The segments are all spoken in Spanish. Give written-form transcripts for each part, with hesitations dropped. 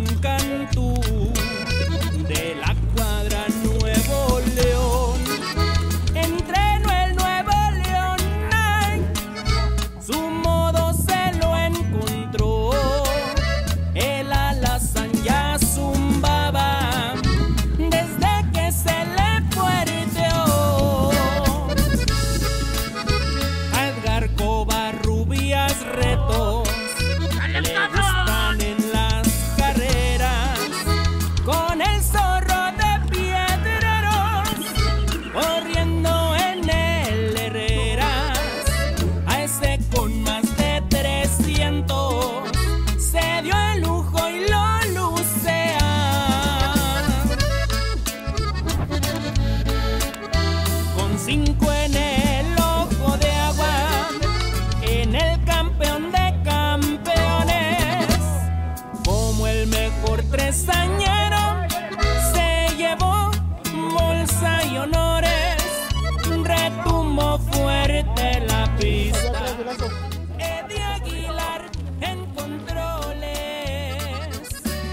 Juan Cantú, de la cuadra Nuevo León. Entreno el Nuevo León, ay, su modo se lo encontró. El alazán ya zumbaba desde que se le puerteó. A Edgar Covarrubias retos le gustan en las carreras, con el zorro de Piedreros corriendo en el Herreras. A ese con más de 300 se dio el lujo y lo lucea. Con 5 en el ojo de agua, en el campeón de campeones, como el mejor tresañero, se llevó bolsa y honores. Retumbó fuerte la pista Eddie Aguilar en controles.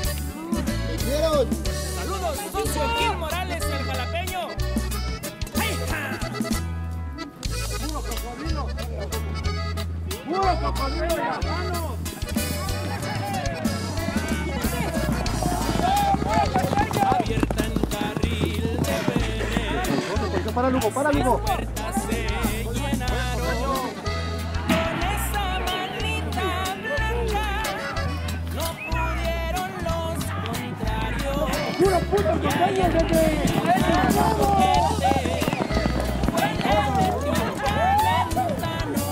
Saludos, socio Kim Morales, el jalapeño. ¡Ay, ja! ¡Puro cocodrilo! ¡Puro cocodrilo, hermano! Abierta en carril de Pérez, Para Lugo, para las Lugo. puertas se llenaron. Con esa manita blanca no pudieron los contrarios. ¡Puro puto costeño, desde! Fue el Calentano,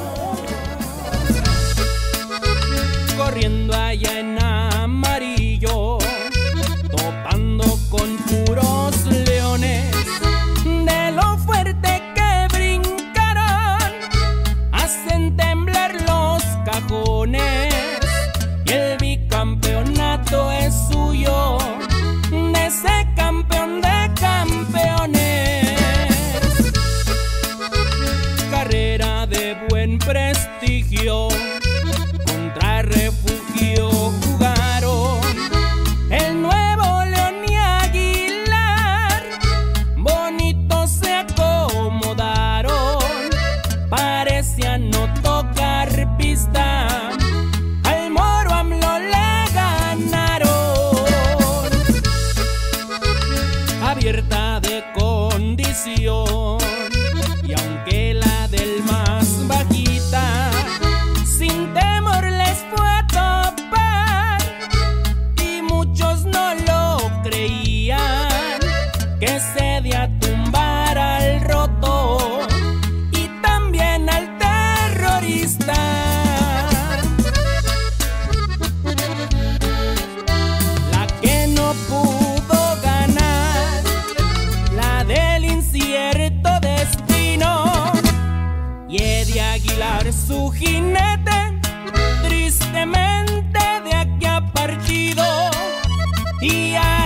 corriendo allá en amarillo, topando con puros leones. De lo fuerte que brincaron, hacen temblar los cajones. Y el bicampeonato es suyo, de ese campeón de campeones. Carrera de buen prestigio, contra Refugio jugaron el Nuevo León y Aguilar. Bonitos se acomodaron, parecían no tocar pista. Al Moro AMLO le ganaron. Abierta de condición, y aunque la del más bajita sin temor les fue a topar, y muchos no lo creían, que se de a tumbar al roto y también al terrorista. La que no pudo ganar, la del incierto destino, y Eddie Aguilar su jinete, tristemente de aquí ha partido. Y